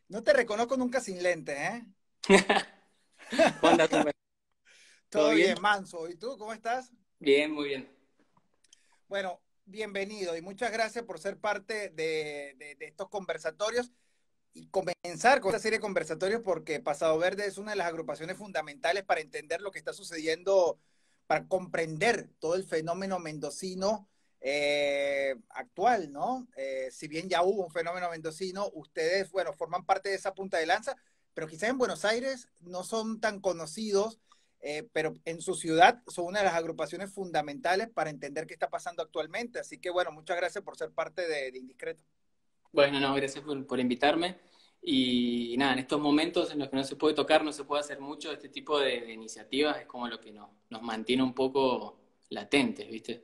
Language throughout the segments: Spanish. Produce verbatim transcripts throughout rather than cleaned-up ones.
No te reconozco nunca sin lentes, ¿eh? ¿Cómo andas, Rubén? ¿Todo Todo bien? bien, Manso. ¿Y tú cómo estás? Bien, muy bien. Bueno, bienvenido y muchas gracias por ser parte de, de, de estos conversatorios y comenzar con esta serie de conversatorios porque Pasado Verde es una de las agrupaciones fundamentales para entender lo que está sucediendo, para comprender todo el fenómeno mendocino eh, actual, ¿no? Eh, si bien ya hubo un fenómeno mendocino, ustedes, bueno, forman parte de esa punta de lanza, pero quizás en Buenos Aires no son tan conocidos, eh, pero en su ciudad son una de las agrupaciones fundamentales para entender qué está pasando actualmente. Así que, bueno, muchas gracias por ser parte de, de Indiscreto. Bueno, no, gracias por, por invitarme. Y nada, en estos momentos en los que no se puede tocar, no se puede hacer mucho, este tipo de, de iniciativas es como lo que nos, nos mantiene un poco latentes, ¿viste?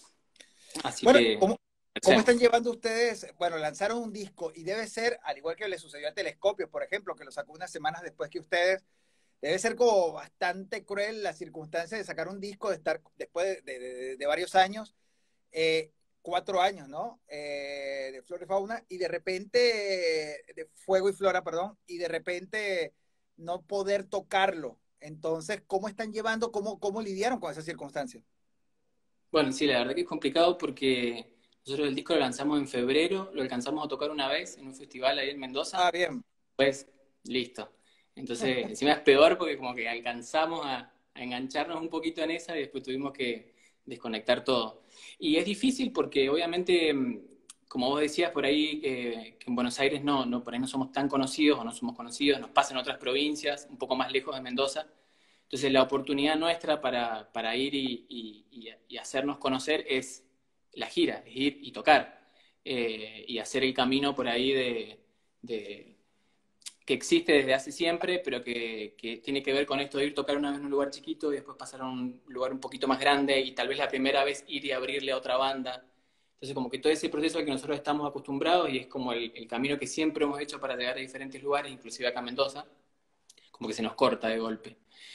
Así Bueno, que, ¿cómo, ¿cómo hacemos. están llevando ustedes? Bueno, lanzaron un disco y debe ser, al igual que le sucedió a Telescopios, por ejemplo, que lo sacó unas semanas después que ustedes, debe ser como bastante cruel la circunstancia de sacar un disco, de estar después de, de, de, de varios años, eh, cuatro años, ¿no? Eh, de Flora y Fauna, y de repente, de Fuego y Flora, perdón, y de repente no poder tocarlo. Entonces, ¿cómo están llevando, cómo, cómo lidiaron con esa circunstancia? Bueno, sí, la verdad que es complicado porque nosotros el disco lo lanzamos en febrero, lo alcanzamos a tocar una vez en un festival ahí en Ah, Mendoza, bien. pues listo. Entonces, encima es peor porque como que alcanzamos a, a engancharnos un poquito en esa y después tuvimos que desconectar todo. Y es difícil porque obviamente, mm, como vos decías por ahí, eh, que en Buenos Aires no, no, por ahí no somos tan conocidos o no somos conocidos, nos pasa en otras provincias, un poco más lejos de Mendoza. Entonces la oportunidad nuestra para, para ir y, y, y hacernos conocer es la gira, es ir y tocar, eh, y hacer el camino por ahí de, de que existe desde hace siempre, pero que, que, tiene que ver con esto de ir a tocar una vez en un lugar chiquito y después pasar a un lugar un poquito más grande y tal vez la primera vez ir y abrirle a otra banda. Entonces como que todo ese proceso al que nosotros estamos acostumbrados y es como el, el camino que siempre hemos hecho para llegar a diferentes lugares, inclusive acá a Mendoza, como que se nos corta de golpe.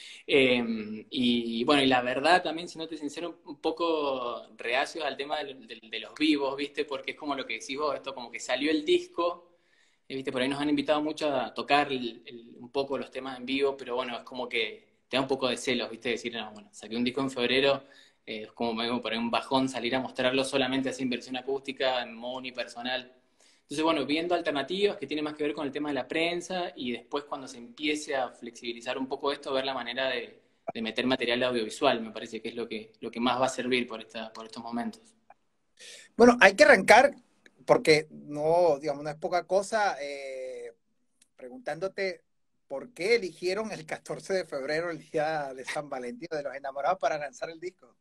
Eh, y bueno, y la verdad también, si no te sincero, un poco reacios al tema de, de, de, los vivos, ¿viste? Porque es como lo que decís vos, esto como que salió el disco, eh, ¿viste? Por ahí nos han invitado mucho a tocar el, el, un poco los temas en vivo, pero bueno, es como que te da un poco de celos, ¿viste? Decir, no, bueno, saqué un disco en febrero, eh, es como me por ahí un bajón salir a mostrarlo solamente así en versión acústica, en modo unipersonal. Entonces, bueno, viendo alternativas que tienen más que ver con el tema de la prensa y después cuando se empiece a flexibilizar un poco esto, ver la manera de, de meter material audiovisual, me parece que es lo que, lo que más va a servir por, esta, por estos momentos. Bueno, hay que arrancar porque no, digamos, no es poca cosa, eh, preguntándote por qué eligieron el catorce de febrero, el día de San Valentín, de los enamorados, para lanzar el disco.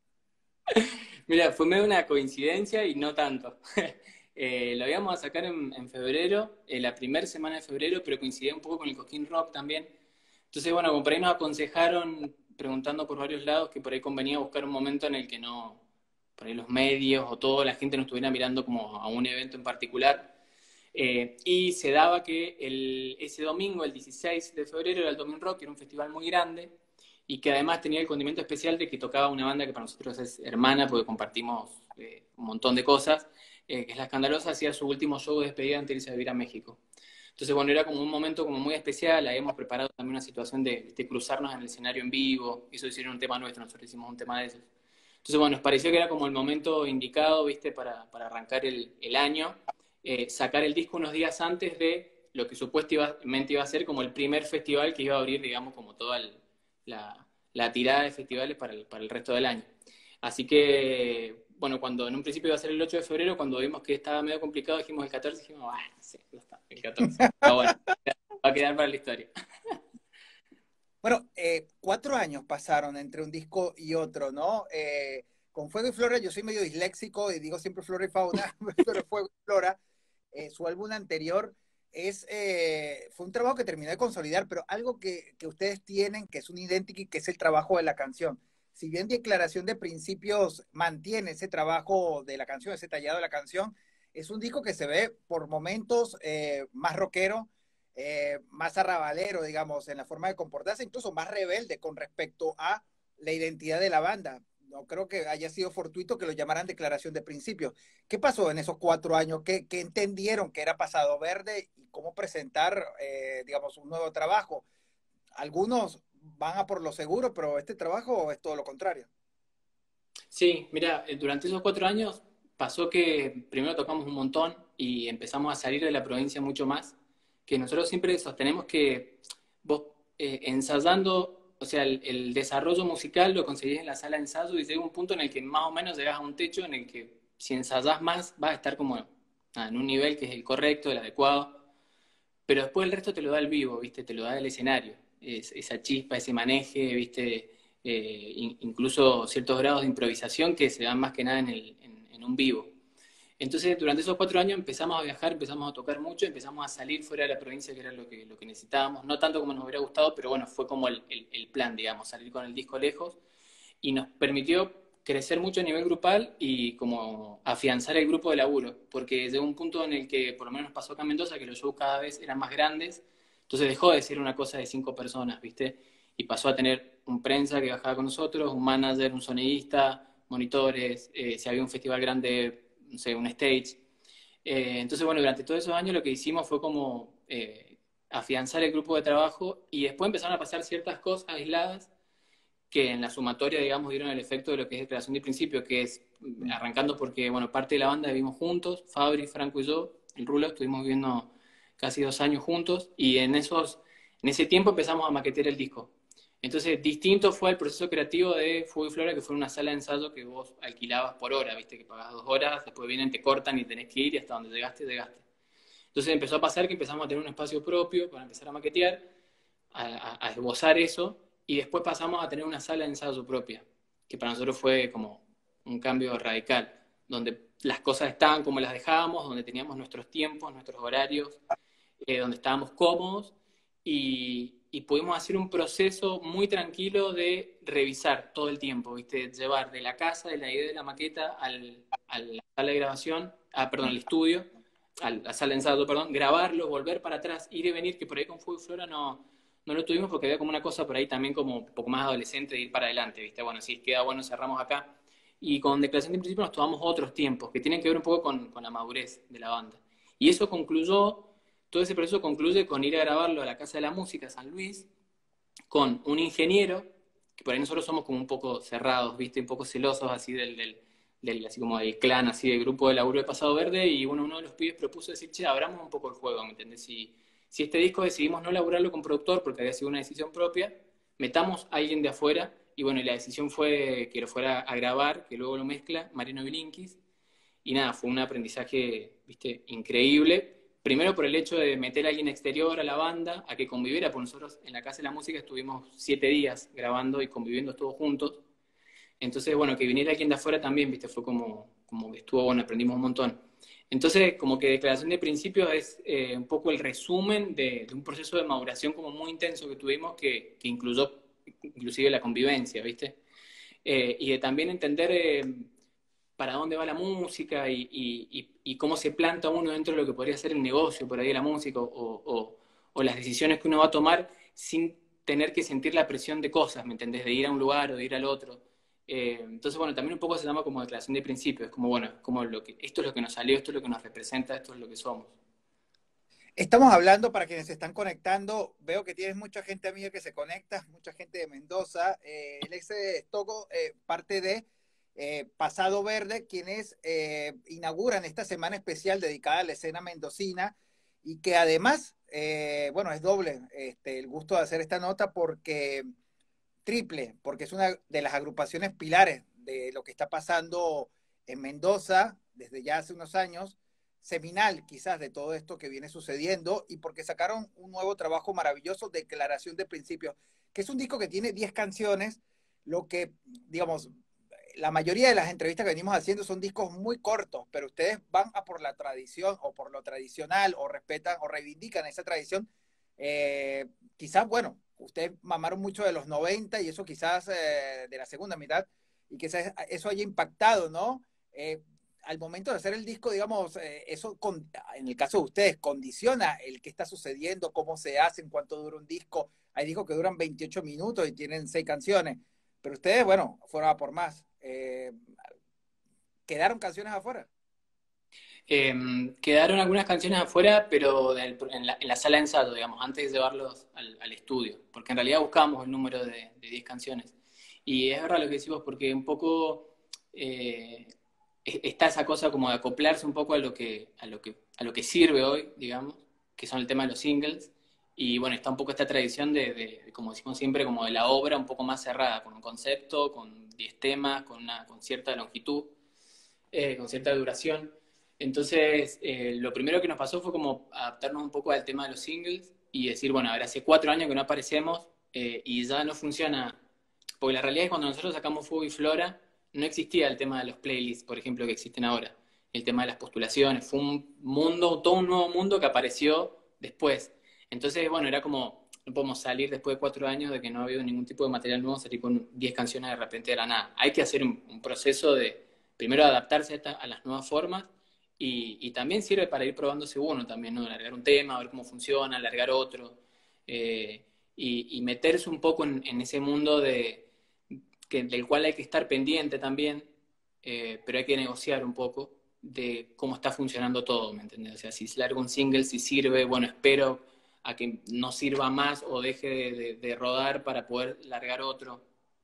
Mira, fue medio una coincidencia y no tanto. Eh, lo íbamos a sacar en, en febrero, eh, la primera semana de febrero, pero coincidía un poco con el Cosquín Rock también. Entonces, bueno, como por ahí nos aconsejaron, preguntando por varios lados, que por ahí convenía buscar un momento en el que no, por ahí los medios o toda la gente no estuviera mirando como a un evento en particular. Eh, y se daba que el, ese domingo, el dieciséis de febrero, era el Domin Rock, que era un festival muy grande, y que además tenía el condimento especial de que tocaba una banda que para nosotros es hermana, porque compartimos eh, un montón de cosas, eh, que es La Escandalosa, hacía su último show de despedida antes de irse a vivir a México. Entonces, bueno, era como un momento como muy especial, habíamos preparado también una situación de, de cruzarnos en el escenario en vivo, eso hicieron un tema nuestro, nosotros hicimos un tema de esos. Entonces, bueno, nos pareció que era como el momento indicado, viste, para, para arrancar el, el año, eh, sacar el disco unos días antes de lo que supuestamente iba a ser como el primer festival que iba a abrir, digamos, como toda el, la, la, tirada de festivales para el, para el resto del año. Así que, bueno, cuando en un principio iba a ser el ocho de febrero, cuando vimos que estaba medio complicado, dijimos el catorce, dijimos, ah, sí, no está, el catorce. Pero bueno, va a quedar para la historia. Bueno, eh, cuatro años pasaron entre un disco y otro, ¿no? Eh, con Fuego y Flora, yo soy medio disléxico y digo siempre Flora y Fauna, pero Fuego y Flora, eh, su álbum anterior, es, eh, fue un trabajo que terminó de consolidar, pero algo que, que ustedes tienen, que es un identity, que es el trabajo de la canción. Si bien Declaración de Principios mantiene ese trabajo de la canción, ese tallado de la canción, es un disco que se ve por momentos eh, más rockero, eh, más arrabalero, digamos, en la forma de comportarse, incluso más rebelde con respecto a la identidad de la banda. no creo que haya sido fortuito que lo llamaran declaración de principios. ¿Qué pasó en esos cuatro años? ¿Qué, qué entendieron que era Pasado Verde y cómo presentar, eh, digamos, un nuevo trabajo? Algunos van a por lo seguro, pero este trabajo es todo lo contrario. Sí, mira, eh, durante esos cuatro años pasó que primero tocamos un montón y empezamos a salir de la provincia mucho más, que nosotros siempre sostenemos que vos eh, ensayando, o sea, el, el desarrollo musical lo conseguís en la sala de ensayo y llega un punto en el que más o menos llegas a un techo en el que si ensayás más vas a estar como ah, en un nivel que es el correcto, el adecuado, pero después el resto te lo da el vivo, ¿viste? Te lo da el escenario, es, esa chispa, ese maneje, ¿viste? Eh, in, incluso ciertos grados de improvisación que se dan más que nada en, el, en, en un vivo. Entonces, durante esos cuatro años empezamos a viajar, empezamos a tocar mucho, empezamos a salir fuera de la provincia, que era lo que, lo que necesitábamos. No tanto como nos hubiera gustado, pero bueno, fue como el, el, el plan, digamos, salir con el disco lejos. Y nos permitió crecer mucho a nivel grupal y como afianzar el grupo de laburo, porque llegó un punto en el que, por lo menos nos pasó acá en Mendoza, que los shows cada vez eran más grandes, entonces dejó de ser una cosa de cinco personas, ¿viste? Y pasó a tener un prensa que bajaba con nosotros, un manager, un sonidista, monitores, eh, si había un festival grande, no sé, un stage. Eh, entonces, bueno, durante todos esos años lo que hicimos fue como eh, afianzar el grupo de trabajo y después empezaron a pasar ciertas cosas aisladas que en la sumatoria, digamos, dieron el efecto de lo que es declaración de principio, que es arrancando porque, bueno, parte de la banda vivimos juntos, Fabri, Franco y yo, el Rulo, estuvimos viviendo casi dos años juntos, y en, esos, en ese tiempo empezamos a maquetear el disco. Entonces, distinto fue el proceso creativo de Fuego y Flora, que fue una sala de ensayo que vos alquilabas por hora, viste, que pagás dos horas, después vienen, te cortan y tenés que ir, y hasta donde llegaste, llegaste. Entonces empezó a pasar que empezamos a tener un espacio propio para empezar a maquetear, a, a, a esbozar eso, y después pasamos a tener una sala de ensayo propia, que para nosotros fue como un cambio radical, donde las cosas estaban como las dejábamos, donde teníamos nuestros tiempos, nuestros horarios, eh, donde estábamos cómodos, y, y pudimos hacer un proceso muy tranquilo de revisar todo el tiempo, ¿viste? Llevar de la casa, de la idea de la maqueta, al, a la sala de grabación, ah, perdón, al estudio, a la sala de ensayo, perdón, grabarlo, volver para atrás, ir y venir, que por ahí con Fuego y Flora no, no lo tuvimos porque había como una cosa por ahí también como un poco más adolescente de ir para adelante, ¿viste? Bueno, si queda bueno, cerramos acá. Y con Declaración de Principio nos tomamos otros tiempos que tienen que ver un poco con, con la madurez de la banda. Y eso concluyó, todo ese proceso concluye con ir a grabarlo a la Casa de la Música, San Luis, con un ingeniero, que por ahí nosotros somos como un poco cerrados, ¿viste? Un poco celosos así del, del, del así como del clan, así del grupo de laburo de Pasado Verde, y bueno, uno de los pibes propuso decir, che, abramos un poco el juego, ¿me entendés? Si, si este disco decidimos no laburarlo con productor porque había sido una decisión propia, metamos a alguien de afuera, y bueno, y la decisión fue que lo fuera a grabar, que luego lo mezcla, Mariano Bilinkis, y nada, fue un aprendizaje, viste, increíble. Primero por el hecho de meter a alguien exterior a la banda, a que conviviera, porque nosotros en la Casa de la Música estuvimos siete días grabando y conviviendo todos juntos. Entonces, bueno, que viniera alguien de afuera también, viste, fue como, como que estuvo, bueno, aprendimos un montón. Entonces, como que Declaración de Principios es eh, un poco el resumen de, de, un proceso de maduración como muy intenso que tuvimos, que, que incluyó inclusive la convivencia, ¿viste? Eh, y de también entender eh, para dónde va la música y, y, y, cómo se planta uno dentro de lo que podría ser el negocio por ahí de la música o, o, o las decisiones que uno va a tomar sin tener que sentir la presión de cosas, ¿me entendés? De ir a un lugar o de ir al otro. Eh, entonces, bueno, también un poco se llama como declaración de principios, como, bueno, como lo que, esto es lo que nos salió, esto es lo que nos representa, esto es lo que somos. Estamos hablando, para quienes se están conectando, veo que tienes mucha gente amiga que se conecta, mucha gente de Mendoza. Eh, el ex Togo, eh, parte de eh, Pasado Verde, quienes eh, inauguran esta semana especial dedicada a la escena mendocina y que además, eh, bueno, es doble este, el gusto de hacer esta nota porque triple, porque es una de las agrupaciones pilares de lo que está pasando en Mendoza desde ya hace unos años, seminal quizás de todo esto que viene sucediendo, y porque sacaron un nuevo trabajo maravilloso, Declaración de Principios, que es un disco que tiene diez canciones, lo que, digamos, la mayoría de las entrevistas que venimos haciendo son discos muy cortos, pero ustedes van a por la tradición o por lo tradicional o respetan o reivindican esa tradición. Eh, quizás, bueno, ustedes mamaron mucho de los noventa y eso quizás eh, de la segunda mitad, y quizás eso haya impactado, ¿no? Eh, al momento de hacer el disco, digamos, eh, eso con, en el caso de ustedes, condiciona el qué está sucediendo, cómo se hace, en cuánto dura un disco. Hay discos que duran veintiocho minutos y tienen seis canciones, pero ustedes, bueno, fueron a por más. Eh, ¿Quedaron canciones afuera? Eh, Quedaron algunas canciones afuera, pero del- en, la, en la sala de ensayo, digamos, antes de llevarlos al, al estudio, porque en realidad buscábamos el número de, de diez canciones. Y es verdad lo que decimos, porque un poco eh, está esa cosa como de acoplarse un poco a lo que, a lo que, a lo que sirve hoy, digamos, que son el tema de los singles. Y bueno, está un poco esta tradición de, de, de, como decimos siempre, como de la obra un poco más cerrada, con un concepto, con diez temas, con, una, con cierta longitud, eh, con cierta duración. Entonces, eh, lo primero que nos pasó fue como adaptarnos un poco al tema de los singles y decir, bueno, a ver, hace cuatro años que no aparecemos eh, y ya no funciona, porque la realidad es que cuando nosotros sacamos Fuego y Flora, no existía el tema de los playlists, por ejemplo, que existen ahora, el tema de las postulaciones, fue un mundo, todo un nuevo mundo que apareció después. Entonces, bueno, era como, no podemos salir después de cuatro años de que no ha habido ningún tipo de material nuevo, salir con diez canciones de repente de la nada. Hay que hacer un, un proceso de, primero, adaptarse a, esta, a las nuevas formas y, y, también sirve para ir probándose uno también, ¿no? Alargar un tema, ver cómo funciona, alargar otro, eh, y, y, meterse un poco en, en ese mundo de, que, del cual hay que estar pendiente también, eh, pero hay que negociar un poco de cómo está funcionando todo, ¿me entiendes? O sea, si largo un single, si sirve, bueno, espero a que no sirva más o deje de, de, de rodar para poder largar otro.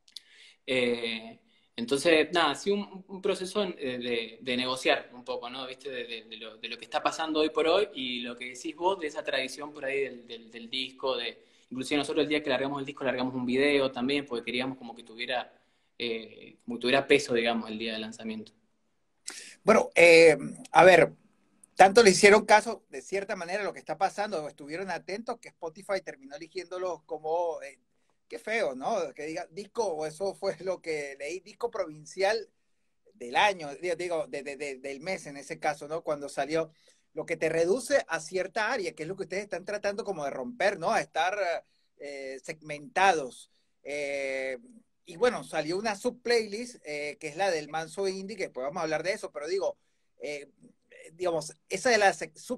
Eh, entonces, nada, sí, un, un proceso de, de, negociar un poco, ¿no? ¿Viste? De, de, de, lo, de, lo, que está pasando hoy por hoy y lo que decís vos de esa tradición por ahí del, del, del disco, de inclusive nosotros el día que largamos el disco largamos un video también, porque queríamos como que tuviera, eh, como que tuviera peso, digamos, el día del lanzamiento. Bueno, eh, a ver, tanto le hicieron caso de cierta manera a lo que está pasando, o estuvieron atentos que Spotify terminó eligiéndolos como, eh, qué feo, ¿no? Que diga disco, o eso fue lo que leí, disco provincial del año, digo, de, de, de, del mes en ese caso, ¿no? Cuando salió, lo que te reduce a cierta área, que es lo que ustedes están tratando como de romper, ¿no? A estar eh, segmentados. Eh, y bueno, salió una subplaylist, eh, que es la del Manso Indie, que después vamos a hablar de eso, pero digo, eh, digamos, esa de la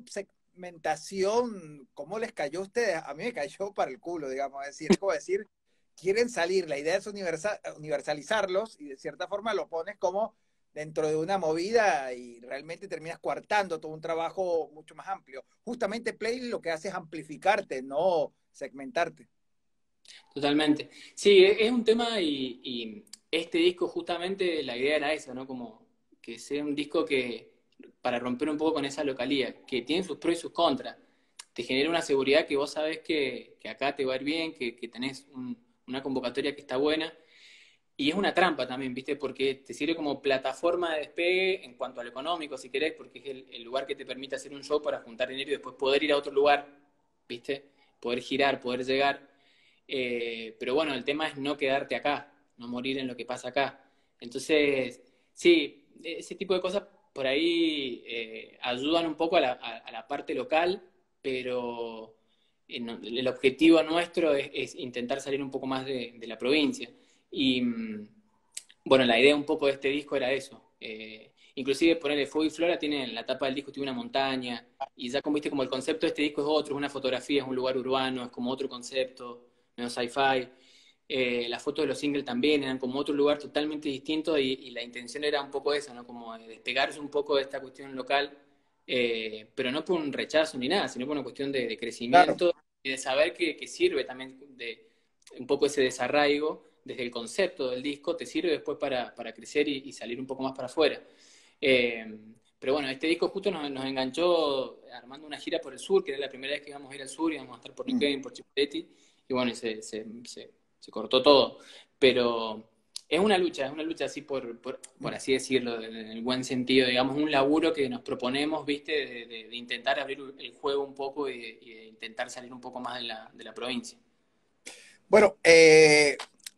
subsegmentación, ¿cómo les cayó a ustedes? A mí me cayó para el culo, digamos, es decir, es como decir, quieren salir, la idea es universal, universalizarlos y de cierta forma lo pones como dentro de una movida y realmente terminas coartando todo un trabajo mucho más amplio. Justamente Play lo que hace es amplificarte, no segmentarte. Totalmente. Sí, es un tema y, y este disco justamente la idea era esa, ¿no? Como que sea un disco que, para romper un poco con esa localía, que tiene sus pros y sus contras. Te genera una seguridad que vos sabés que, que acá te va a ir bien, que, que tenés un, una convocatoria que está buena. Y es una trampa también, ¿viste? Porque te sirve como plataforma de despegue en cuanto a lo económico, si querés, porque es el, el lugar que te permite hacer un show para juntar dinero y después poder ir a otro lugar, ¿viste? Poder girar, poder llegar. Eh, pero bueno, el tema es no quedarte acá, no morir en lo que pasa acá. Entonces, sí, ese tipo de cosas por ahí eh, ayudan un poco a la, a, a la parte local, pero en, el objetivo nuestro es, es, intentar salir un poco más de, de la provincia. Y bueno, la idea un poco de este disco era eso. Eh, inclusive ponerle Fuego y Flora tiene en la tapa del disco tiene una montaña, y ya como viste, como el concepto de este disco es otro, es una fotografía, es un lugar urbano, es como otro concepto, menos sci-fi. Eh, las fotos de los singles también eran como otro lugar totalmente distinto y, y la intención era un poco esa, ¿no? Como despegarse un poco de esta cuestión local, eh, pero no por un rechazo ni nada, sino por una cuestión de, de Claro. crecimiento y de saber que, que sirve también de un poco ese desarraigo desde el concepto del disco, te sirve después para, para crecer y, y, salir un poco más para afuera. Eh, pero bueno, este disco justo nos, nos, enganchó armando una gira por el sur, que era la primera vez que íbamos a ir al sur, íbamos a estar por Neuquén, por Chipoleti, y bueno, se, se, se, se cortó todo. Pero es una lucha, es una lucha así por, por, por así decirlo, en el buen sentido, digamos, un laburo que nos proponemos, viste, de, de, de intentar abrir el juego un poco y de, y de intentar salir un poco más de la, de la provincia. Bueno, eh,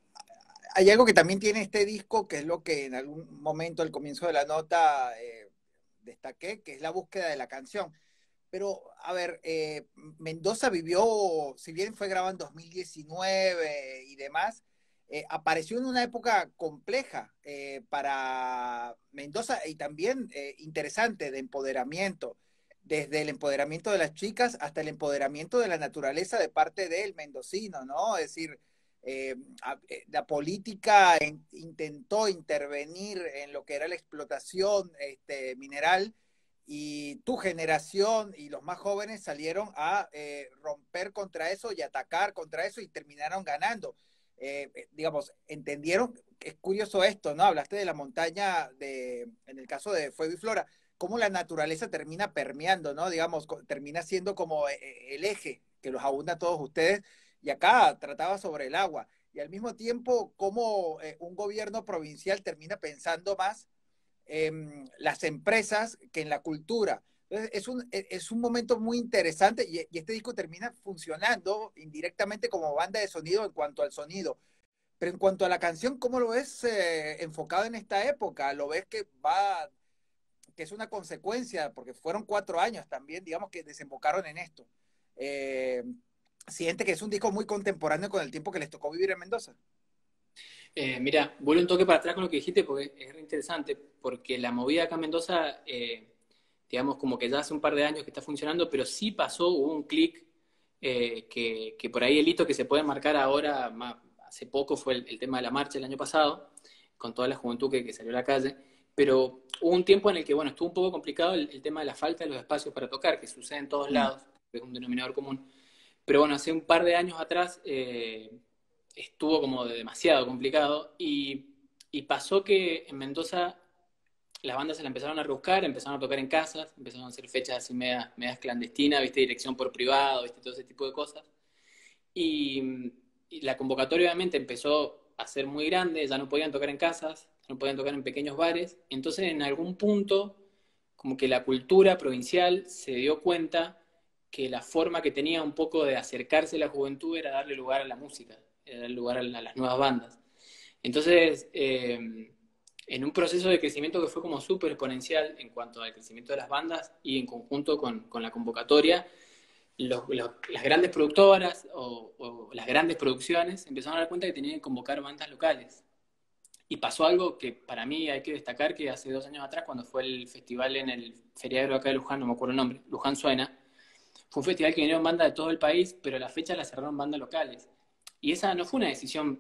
hay algo que también tiene este disco, que es lo que en algún momento al comienzo de la nota eh, destaqué, que es la búsqueda de la canción. Pero, a ver, eh, Mendoza vivió, si bien fue grabado en dos mil diecinueve y demás, eh, apareció en una época compleja eh, para Mendoza y también eh, interesante de empoderamiento, desde el empoderamiento de las chicas hasta el empoderamiento de la naturaleza de parte del mendocino, ¿no? Es decir, eh, a, eh, la política en, intentó intervenir en lo que era la explotación este, mineral y tu generación y los más jóvenes salieron a eh, romper contra eso y atacar contra eso y terminaron ganando. Eh, eh, digamos, entendieron, es curioso esto, ¿no? Hablaste de la montaña, de, en el caso de Fuego y Flora, cómo la naturaleza termina permeando, ¿no? Digamos, termina siendo como eh, el eje que los abunda a todos ustedes, y acá trataba sobre el agua, y al mismo tiempo cómo eh, un gobierno provincial termina pensando más en las empresas que en la cultura. Entonces, es un, es un momento muy interesante y, y este disco termina funcionando indirectamente como banda de sonido en cuanto al sonido. Pero en cuanto a la canción, ¿cómo lo ves eh, enfocado en esta época? ¿Lo ves que va, que es una consecuencia, porque fueron cuatro años también, digamos, que desembocaron en esto? Eh, ¿Siente que es un disco muy contemporáneo con el tiempo que les tocó vivir en Mendoza? Eh, mira, vuelvo un toque para atrás con lo que dijiste porque es re interesante, porque la movida acá en Mendoza, eh, digamos como que ya hace un par de años que está funcionando, pero sí pasó, hubo un clic eh, que, que por ahí el hito que se puede marcar ahora, más, hace poco fue el, el tema de la marcha el año pasado, con toda la juventud que, que salió a la calle, pero hubo un tiempo en el que, bueno, estuvo un poco complicado el, el tema de la falta de los espacios para tocar, que sucede en todos Mm. lados, que es un denominador común. Pero bueno, hace un par de años atrás eh, estuvo como de demasiado complicado y, y pasó que en Mendoza las bandas se la empezaron a rebuscar, empezaron a tocar en casas, empezaron a hacer fechas así medias, medias clandestinas, viste, dirección por privado, viste, todo ese tipo de cosas. Y, y la convocatoria obviamente empezó a ser muy grande, ya no podían tocar en casas, no podían tocar en pequeños bares. Entonces en algún punto, como que la cultura provincial se dio cuenta que la forma que tenía un poco de acercarse a la juventud era darle lugar a la música, era darle lugar a, la, a las nuevas bandas. Entonces, eh, en un proceso de crecimiento que fue como súper exponencial en cuanto al crecimiento de las bandas y en conjunto con, con la convocatoria, los, los, las grandes productoras o, o, las grandes producciones empezaron a dar cuenta que tenían que convocar bandas locales. Y pasó algo que para mí hay que destacar, que hace dos años atrás, cuando fue el festival en el feriado acá de Luján, no me acuerdo el nombre, Luján Suena, fue un festival que vinieron bandas de todo el país, pero la fecha la cerraron bandas locales. Y esa no fue una decisión,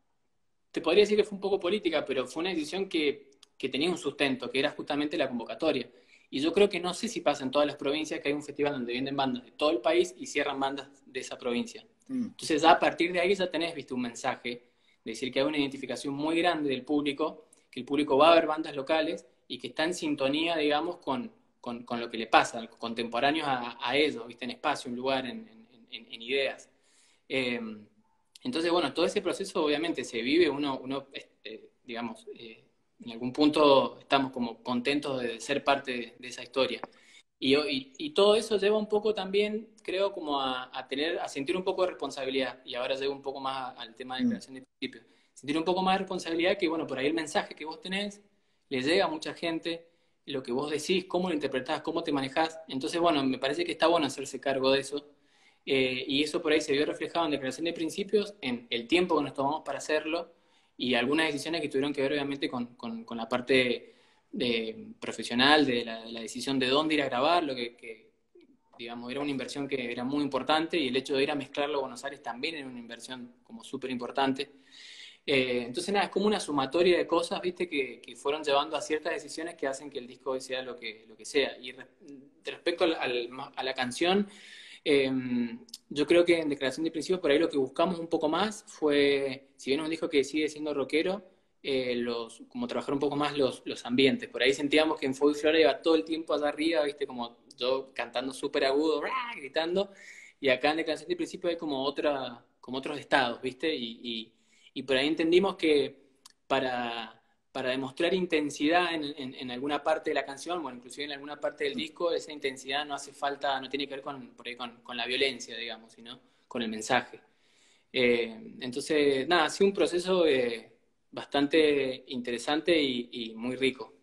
te podría decir que fue un poco política, pero fue una decisión que, que tenía un sustento, que era justamente la convocatoria. Y yo creo que no sé si pasa en todas las provincias que hay un festival donde vienen bandas de todo el país y cierran bandas de esa provincia. Mm. Entonces ya a partir de ahí ya tenés, viste, un mensaje, de decir que hay una identificación muy grande del público, que el público va a ver bandas locales y que está en sintonía, digamos, con, con, con lo que le pasa, contemporáneos a, a ellos, viste, en espacio, en lugar, en, en, en ideas. Eh, entonces, bueno, todo ese proceso obviamente se vive, uno, uno eh, digamos, eh, en algún punto estamos como contentos de ser parte de, de esa historia. Y, y, y, todo eso lleva un poco también, creo, como a, a, tener, a sentir un poco de responsabilidad. Y ahora llego un poco más al tema de Mm. creación de principios. Sentir un poco más de responsabilidad que, bueno, por ahí el mensaje que vos tenés le llega a mucha gente, lo que vos decís, cómo lo interpretás, cómo te manejás. Entonces, bueno, me parece que está bueno hacerse cargo de eso. Eh, y eso por ahí se vio reflejado en declaración de principios, en el tiempo que nos tomamos para hacerlo y algunas decisiones que tuvieron que ver obviamente con, con, con la parte de, profesional, de la, de la decisión de dónde ir a grabar, lo que, que, digamos, era una inversión que era muy importante y el hecho de ir a mezclarlo a Buenos Aires también era una inversión como súper importante. Eh, entonces nada, es como una sumatoria de cosas, viste, que, que fueron llevando a ciertas decisiones que hacen que el disco hoy sea lo que, lo que sea. Y re, respecto al, al, a la canción, eh, yo creo que en Declaración de Principios por ahí lo que buscamos un poco más fue, si bien es un disco que sigue siendo rockero, eh, los, como trabajar un poco más los, los ambientes. Por ahí sentíamos que en Fuego y Flora iba todo el tiempo allá arriba, viste, como yo cantando súper agudo, gritando, y acá en Declaración de Principios hay como, otra, como otros estados, viste, y, y, y por ahí entendimos que para para demostrar intensidad en, en, en alguna parte de la canción, bueno, inclusive en alguna parte del disco, esa intensidad no hace falta, no tiene que ver con, por ahí con, con la violencia, digamos, sino con el mensaje. Eh, entonces, nada, ha sido un proceso eh, bastante interesante y, y muy rico.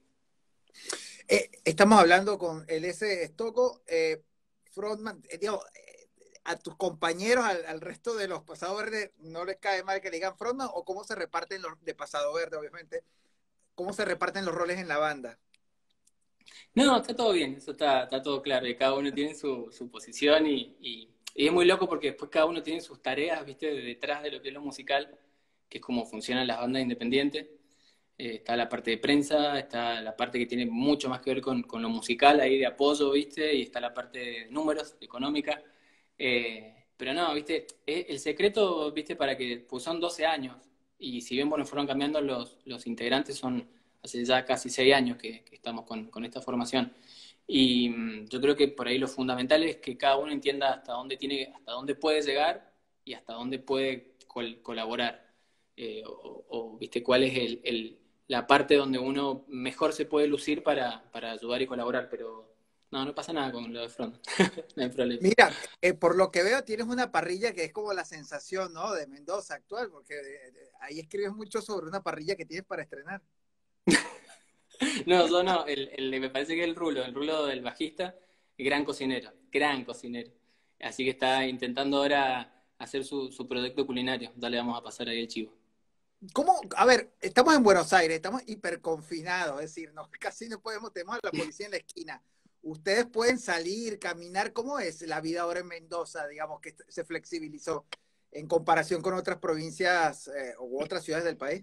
Eh, estamos hablando con el S. Stocco, eh, frontman, eh, digo, eh, a tus compañeros, al, al, resto de los Pasado Verde, ¿no les cae mal que le digan frontman o cómo se reparten los de Pasado Verde, obviamente? ¿Cómo se reparten los roles en la banda? No, está todo bien, eso está, está todo claro, y cada uno tiene su, su posición y, y, Y es muy loco porque después cada uno tiene sus tareas, ¿viste? Detrás de lo que es lo musical, que es como funcionan las bandas independientes. Eh, está la parte de prensa, está la parte que tiene mucho más que ver con, con lo musical, ahí de apoyo, ¿viste? Y está la parte de números, económica. Eh, pero no, ¿viste? Eh, el secreto, ¿viste? Para que, pues son doce años, y si bien, bueno, fueron cambiando los, los integrantes, son hace ya casi seis años que, que estamos con, con esta formación. Y mm, yo creo que por ahí lo fundamental es que cada uno entienda hasta dónde tiene, hasta dónde puede llegar y hasta dónde puede col colaborar. Eh, o, o, ¿viste? Cuál es el, el, la parte donde uno mejor se puede lucir para, para ayudar y colaborar, pero no, no pasa nada con lo de front, no hay problema. Mira, eh, por lo que veo tienes una parrilla que es como la sensación, ¿no? De Mendoza actual, porque eh, ahí escribes mucho sobre una parrilla que tienes para estrenar. No, yo no, el, el, me parece que el Rulo, el Rulo del bajista, gran cocinero, gran cocinero. Así que está intentando ahora hacer su, su proyecto culinario. Ya le vamos a pasar ahí el chivo. ¿Cómo? A ver, estamos en Buenos Aires, estamos hiperconfinados, es decir, no, casi no podemos, tenemos a la policía en la esquina. Ustedes pueden salir, caminar. ¿Cómo es la vida ahora en Mendoza, digamos, que se flexibilizó en comparación con otras provincias eh, u otras ciudades del país?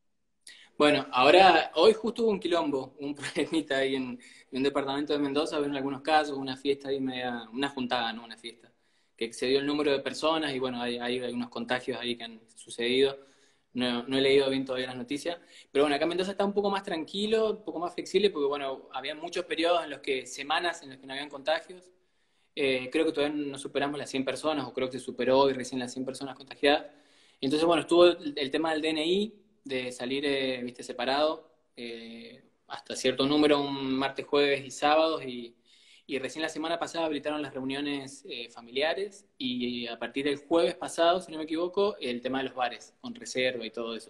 Bueno, ahora, hoy justo hubo un quilombo, un problemita ahí en, en un departamento de Mendoza, en algunos casos, una fiesta ahí media, una juntada, no una fiesta, que excedió el número de personas y bueno, hay, hay unos contagios ahí que han sucedido. No, no he leído bien todavía las noticias, pero bueno, acá en Mendoza está un poco más tranquilo, un poco más flexible, porque bueno, había muchos periodos en los que, semanas en los que no habían contagios. Eh, creo que todavía no superamos las cien personas, o creo que se superó hoy recién las cien personas contagiadas. Entonces, bueno, estuvo el, el tema del D N I, de salir, eh, viste, separado, eh, hasta cierto número, un martes, jueves y sábados, y, y recién la semana pasada habilitaron las reuniones eh, familiares, y a partir del jueves pasado, si no me equivoco, el tema de los bares, con reserva y todo eso.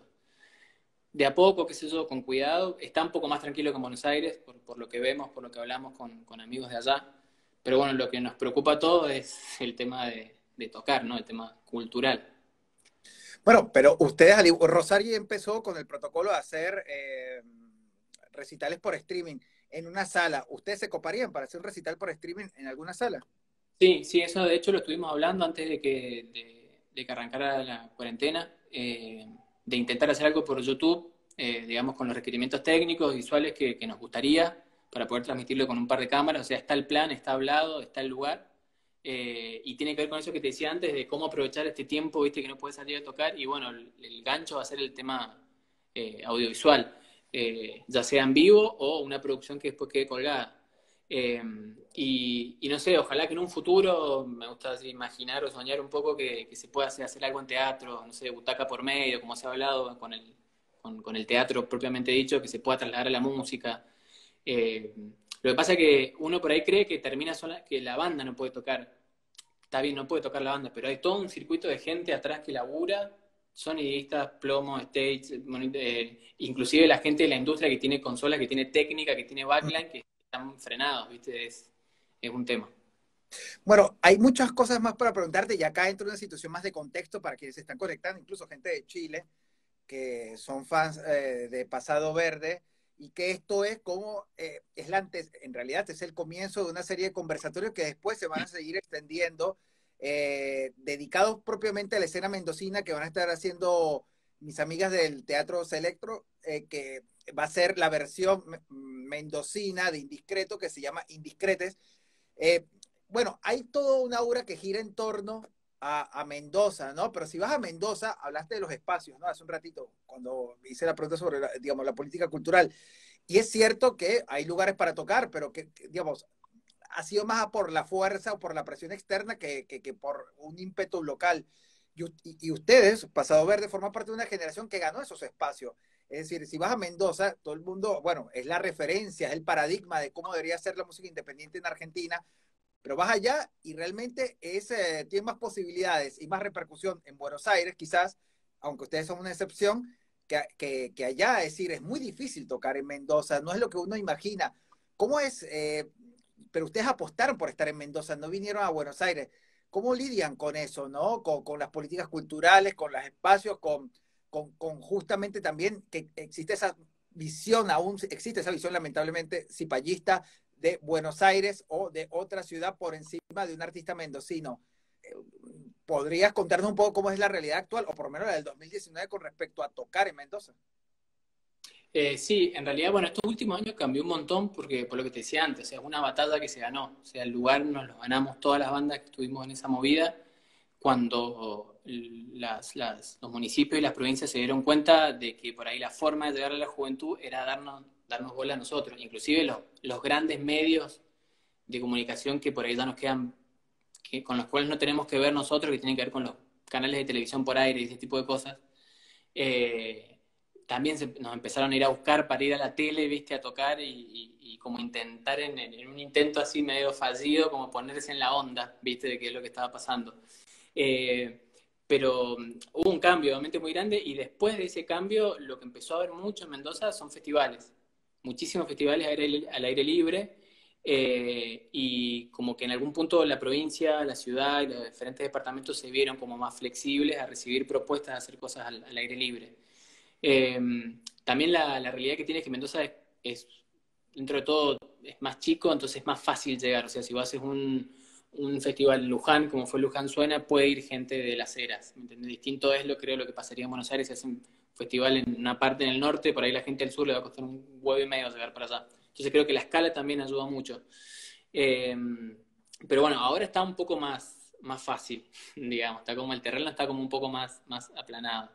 De a poco, qué sé yo, con cuidado, está un poco más tranquilo que en Buenos Aires, por, por lo que vemos, por lo que hablamos con, con amigos de allá, pero bueno, lo que nos preocupa a todos es el tema de, de tocar, ¿no? El tema cultural. Bueno, pero ustedes, Rosario empezó con el protocolo de hacer eh, recitales por streaming en una sala. ¿Ustedes se coparían para hacer un recital por streaming en alguna sala? Sí, sí, eso de hecho lo estuvimos hablando antes de que, de, de que arrancara la cuarentena, eh, de intentar hacer algo por YouTube, eh, digamos, con los requerimientos técnicos, visuales que, que nos gustaría, para poder transmitirlo con un par de cámaras. O sea, está el plan, está hablado, está el lugar, eh, y tiene que ver con eso que te decía antes, de cómo aprovechar este tiempo, viste, que no puedes salir a tocar, y bueno, el, el gancho va a ser el tema eh, audiovisual, eh, ya sea en vivo o una producción que después quede colgada. Eh, y, y, no sé, ojalá que en un futuro, me gusta así imaginar o soñar un poco que, que se pueda hacer, hacer algo en teatro, no sé, butaca por medio, como se ha hablado con el, con, con el teatro propiamente dicho, que se pueda trasladar a la música. Eh, lo que pasa es que uno por ahí cree que termina sola, que la banda no puede tocar. Está bien, no puede tocar la banda, pero hay todo un circuito de gente atrás que labura, sonidistas, plomo, stage, eh, inclusive la gente de la industria que tiene consolas, que tiene técnica, que tiene backline, que están frenados, ¿viste? Es, es un tema. Bueno, hay muchas cosas más para preguntarte y acá entro en una situación más de contexto para quienes se están conectando, incluso gente de Chile, que son fans eh, de Pasado Verde, y que esto es como, eh, es la antes, en realidad es el comienzo de una serie de conversatorios que después se van a seguir extendiendo, eh, dedicados propiamente a la escena mendocina, que van a estar haciendo mis amigas del Teatro Selectro, eh, que va a ser la versión mendocina de Indiscreto, que se llama Indiscretes. Eh, bueno, hay toda una aura que gira en torno a, a, Mendoza, ¿no? Pero si vas a Mendoza, hablaste de los espacios, ¿no? Hace un ratito, cuando hice la pregunta sobre, la, digamos, la política cultural. Y es cierto que hay lugares para tocar, pero que, que digamos, ha sido más por la fuerza o por la presión externa que, que, que por un ímpetu local. Y, y, y ustedes, Pasado Verde, forman parte de una generación que ganó esos espacios. Es decir, si vas a Mendoza, todo el mundo, bueno, es la referencia, es el paradigma de cómo debería ser la música independiente en Argentina, pero vas allá y realmente es, eh, tiene más posibilidades y más repercusión en Buenos Aires, quizás, aunque ustedes son una excepción, que, que, que allá, es decir, es muy difícil tocar en Mendoza, no es lo que uno imagina. ¿Cómo es? Eh, pero ustedes apostaron por estar en Mendoza, no vinieron a Buenos Aires. ¿Cómo lidian con eso, no? Con, con las políticas culturales, con los espacios, con, con, con justamente también que existe esa visión, aún existe esa visión lamentablemente cipallista de Buenos Aires o de otra ciudad por encima de un artista mendocino. ¿podrías contarnos un poco cómo es la realidad actual, o por lo menos la del dos mil diecinueve, con respecto a tocar en Mendoza? Eh, sí, en realidad, bueno, estos últimos años cambió un montón porque, por lo que te decía antes, o sea, es una batalla que se ganó. O sea, el lugar nos lo ganamos todas las bandas que estuvimos en esa movida cuando las, las, los municipios y las provincias se dieron cuenta de que por ahí la forma de llegar a la juventud era darnos, darnos bola a nosotros. Inclusive los, los grandes medios de comunicación que por ahí ya nos quedan, que, con los cuales no tenemos que ver nosotros, que tienen que ver con los canales de televisión por aire y ese tipo de cosas. Eh, también se, nos empezaron a ir a buscar para ir a la tele, viste, a tocar y, y, y como intentar en, en, un intento así medio fallido, como ponerse en la onda, viste, de qué es lo que estaba pasando. Eh, pero um, hubo un cambio obviamente muy grande y después de ese cambio lo que empezó a haber mucho en Mendoza son festivales, muchísimos festivales al aire, al aire libre. Eh, y como que en algún punto la provincia, la ciudad y los diferentes departamentos se vieron como más flexibles a recibir propuestas de hacer cosas al, al aire libre. Eh, también la, la, realidad que tiene es que Mendoza es, es, dentro de todo, es más chico, entonces es más fácil llegar. O sea, si vos haces un, un festival en Luján, como fue Luján Suena, puede ir gente de las Heras. ¿Me entendés? Distinto es lo creo lo que pasaría en Buenos Aires si hace un festival en una parte en el norte, por ahí la gente del sur le va a costar un huevo y medio llegar para allá. Entonces creo que la escala también ayuda mucho. Eh, pero bueno, ahora está un poco más, más fácil, digamos, está como el terreno está como un poco más, más aplanado.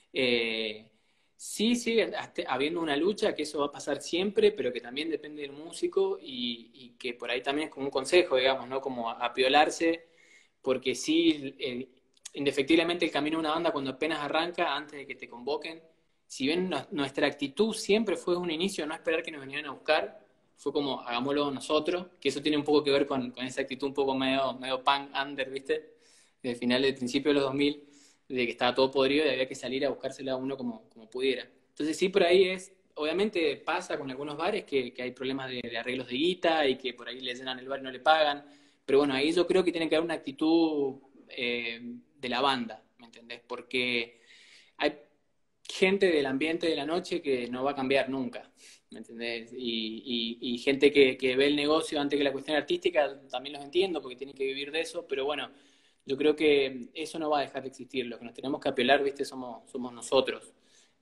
Eh, sí sigue habiendo una lucha, que eso va a pasar siempre, pero que también depende del músico y, y que por ahí también es como un consejo, digamos, ¿no? Como apiolarse, porque sí, eh, indefectiblemente el camino de una banda cuando apenas arranca, antes de que te convoquen, si bien no, nuestra actitud siempre fue un inicio, no esperar que nos vinieran a buscar, fue como hagámoslo nosotros, que eso tiene un poco que ver con, con esa actitud un poco medio, medio punk under, ¿viste? De final del principio de los dos mil, de que estaba todo podrido y había que salir a buscársela a uno como, como pudiera. Entonces sí, por ahí es, obviamente pasa con algunos bares que, que hay problemas de, de arreglos de guita y que por ahí le llenan el bar y no le pagan, pero bueno, ahí yo creo que tiene que haber una actitud eh, de la banda, ¿me entendés? Porque hay gente del ambiente de la noche que no va a cambiar nunca, ¿me entendés? Y, y, y gente que, que ve el negocio antes que la cuestión artística, también los entiendo porque tienen que vivir de eso, pero bueno, yo creo que eso no va a dejar de existir. Lo que nos tenemos que apelar, ¿viste? Somos, somos nosotros.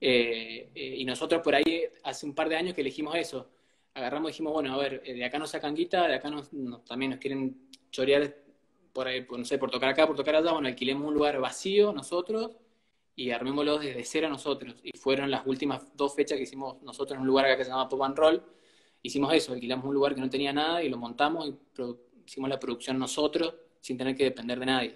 Eh, eh, y nosotros por ahí, hace un par de años que elegimos eso. Agarramos y dijimos, bueno, a ver, de acá nos sacan guita, de acá nos, nos, también nos quieren chorear por ahí, por, no sé, por tocar acá, por tocar allá. Bueno, alquilemos un lugar vacío nosotros y armémoslo desde cero nosotros. Y fueron las últimas dos fechas que hicimos nosotros en un lugar acá que se llama Pop and Roll. Hicimos eso, alquilamos un lugar que no tenía nada y lo montamos y hicimos la producción nosotros sin tener que depender de nadie.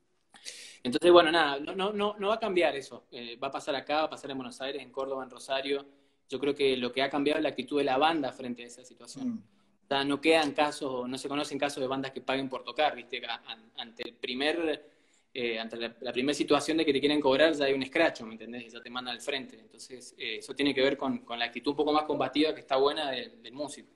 Entonces, bueno, nada, no, no, no, no va a cambiar eso. Eh, va a pasar acá, va a pasar en Buenos Aires, en Córdoba, en Rosario. Yo creo que lo que ha cambiado es la actitud de la banda frente a esa situación. Mm. O sea, no quedan casos, no se conocen casos de bandas que paguen por tocar, ¿viste? Ante el primer, eh, ante la, la primera situación de que te quieren cobrar, ya hay un escracho, ¿me entendés? Y ya te mandan al frente. Entonces, eh, eso tiene que ver con, con la actitud un poco más combativa que está buena del, del músico.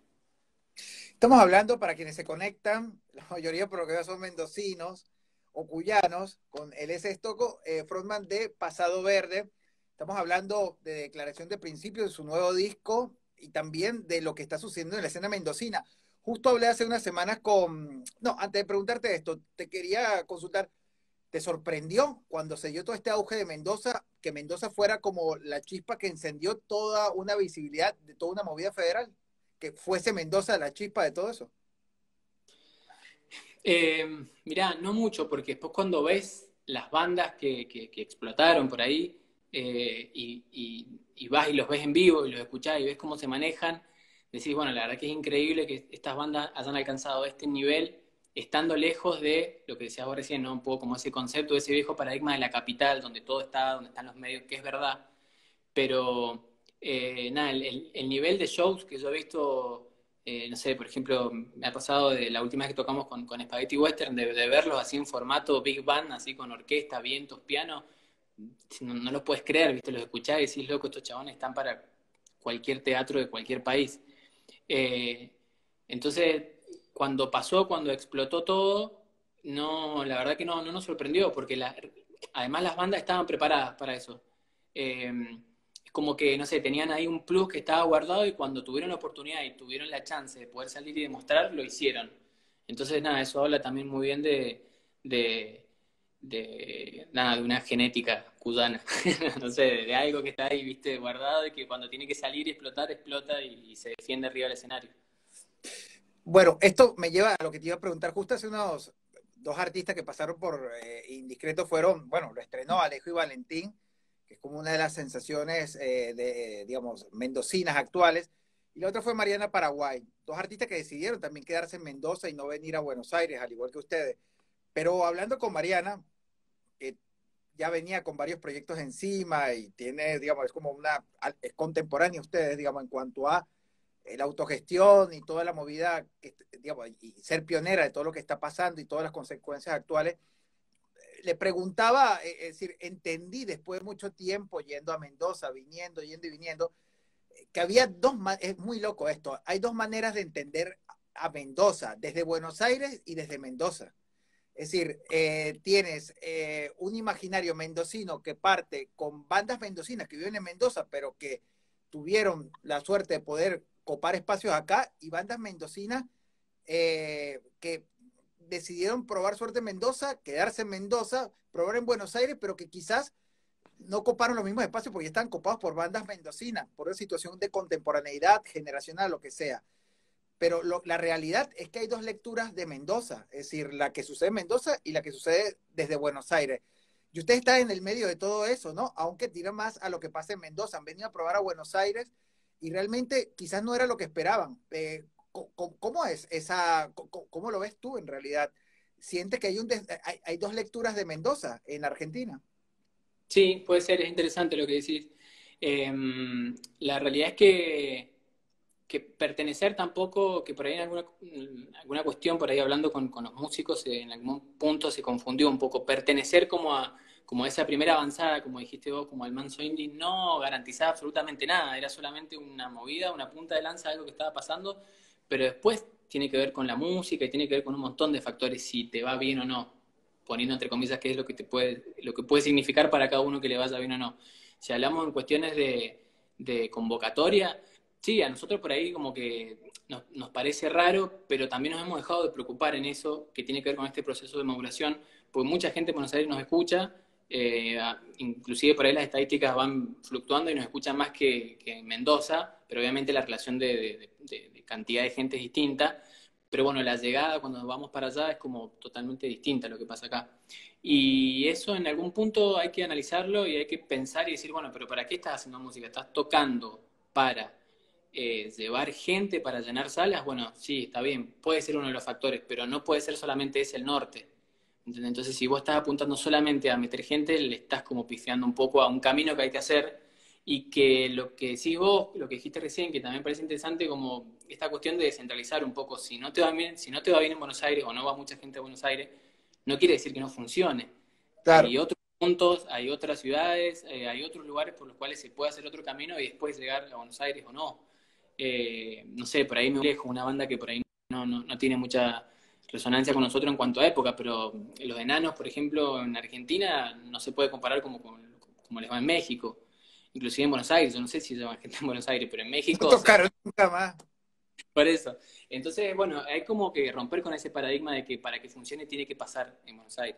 Estamos hablando, para quienes se conectan, la mayoría por lo que veo son mendocinos o cuyanos, con el S. Stocco, eh, frontman de Pasado Verde. Estamos hablando de declaración de principios de su nuevo disco y también de lo que está sucediendo en la escena mendocina. Justo hablé hace unas semanas con... No, antes de preguntarte esto, te quería consultar. ¿Te sorprendió cuando se dio todo este auge de Mendoza, que Mendoza fuera como la chispa que encendió toda una visibilidad de toda una movida federal? Que fuese Mendoza la chispa de todo eso. Eh, mirá, no mucho, porque después cuando ves las bandas que, que, que explotaron por ahí eh, y, y, y vas y los ves en vivo y los escuchás y ves cómo se manejan, decís, bueno, la verdad que es increíble que estas bandas hayan alcanzado este nivel estando lejos de lo que decías vos recién, ¿no? Un poco como ese concepto, ese viejo paradigma de la capital, donde todo está, donde están los medios, que es verdad, pero eh, nada, el, el, el nivel de shows que yo he visto... Eh, no sé, por ejemplo, me ha pasado de la última vez que tocamos con, con Spaghetti Western, de, de verlos así en formato Big Band, así con orquesta, vientos, piano, no, no los puedes creer, ¿viste? Los escuchás y decís, loco, estos chabones están para cualquier teatro de cualquier país. Eh, entonces, cuando pasó, cuando explotó todo, no, la verdad que no, no nos sorprendió, porque la, además las bandas estaban preparadas para eso. Eh, como que, no sé, tenían ahí un plus que estaba guardado y cuando tuvieron la oportunidad y tuvieron la chance de poder salir y demostrar, lo hicieron. Entonces, nada, eso habla también muy bien de, de, de, nada, de una genética cuyana, no sé, de algo que está ahí, viste, guardado y que cuando tiene que salir y explotar, explota y, y se defiende arriba del escenario. Bueno, esto me lleva a lo que te iba a preguntar. Justo hace unos dos artistas que pasaron por eh, Indiscreto fueron, bueno, lo estrenó Alejo y Valentín, que es como una de las sensaciones eh, de, digamos, mendocinas actuales. Y la otra fue Mariana Paraguay. Dos artistas que decidieron también quedarse en Mendoza y no venir a Buenos Aires, al igual que ustedes. Pero hablando con Mariana, que ya venía con varios proyectos encima y tiene, digamos, es como una, es contemporánea ustedes, digamos, en cuanto a la autogestión y toda la movida, que, digamos, y ser pionera de todo lo que está pasando y todas las consecuencias actuales. Le preguntaba, es decir, entendí después de mucho tiempo yendo a Mendoza, viniendo, yendo y viniendo, que había dos, es muy loco esto, hay dos maneras de entender a Mendoza, desde Buenos Aires y desde Mendoza. Es decir, eh, tienes eh, un imaginario mendocino que parte con bandas mendocinas que viven en Mendoza, pero que tuvieron la suerte de poder copar espacios acá, y bandas mendocinas eh, que decidieron probar suerte en Mendoza, quedarse en Mendoza, probar en Buenos Aires, pero que quizás no coparon los mismos espacios porque están copados por bandas mendocinas, por una situación de contemporaneidad generacional, lo que sea. Pero lo, la realidad es que hay dos lecturas de Mendoza, es decir, la que sucede en Mendoza y la que sucede desde Buenos Aires. Y usted está en el medio de todo eso, ¿no? Aunque tira más a lo que pasa en Mendoza. Han venido a probar a Buenos Aires y realmente quizás no era lo que esperaban. Eh, ¿cómo, ¿Cómo es esa, cómo, cómo lo ves tú en realidad? ¿Sientes que hay, un hay, hay dos lecturas de Mendoza en Argentina? Sí, puede ser, es interesante lo que decís. Eh, la realidad es que, que pertenecer tampoco, que por ahí en alguna, alguna cuestión, por ahí hablando con, con los músicos, eh, en algún punto se confundió un poco. Pertenecer como a, como a esa primera avanzada, como dijiste vos, como al manso indie, no garantizaba absolutamente nada. Era solamente una movida, una punta de lanza de algo que estaba pasando, pero después tiene que ver con la música y tiene que ver con un montón de factores, si te va bien o no, poniendo entre comillas qué es lo que te puede, lo que puede significar para cada uno que le vaya bien o no. Si hablamos en cuestiones de, de convocatoria, sí, a nosotros por ahí como que nos, nos, parece raro, pero también nos hemos dejado de preocupar en eso, que tiene que ver con este proceso de maduración, porque mucha gente en Buenos Aires nos escucha, eh, inclusive por ahí las estadísticas van fluctuando y nos escuchan más que, que en Mendoza, pero obviamente la relación de, de, de, de cantidad de gente es distinta. Pero bueno, la llegada cuando vamos para allá es como totalmente distinta a lo que pasa acá. Y eso en algún punto hay que analizarlo y hay que pensar y decir, bueno, pero ¿para qué estás haciendo música? ¿Estás tocando para eh, llevar gente, para llenar salas? Bueno, sí, está bien, puede ser uno de los factores, pero no puede ser solamente ese el norte. Entonces, si vos estás apuntando solamente a meter gente, le estás como pifiando un poco a un camino que hay que hacer, y que lo que decís vos, lo que dijiste recién, que también parece interesante, como esta cuestión de descentralizar un poco. Si no te va bien, si no te va bien en Buenos Aires o no va mucha gente a Buenos Aires, no quiere decir que no funcione. Claro. Hay otros puntos, hay otras ciudades, eh, hay otros lugares por los cuales se puede hacer otro camino y después llegar a Buenos Aires o no. Eh, no sé, por ahí me alejo, una banda que por ahí no, no, no tiene mucha resonancia con nosotros en cuanto a época, pero Los Enanos, por ejemplo, en Argentina no se puede comparar como, como, como les va en México. Inclusive en Buenos Aires, yo no sé si llevan gente en Buenos Aires, pero en No México, tocaron nunca más. por eso. Entonces, bueno, hay como que romper con ese paradigma de que para que funcione tiene que pasar en Buenos Aires.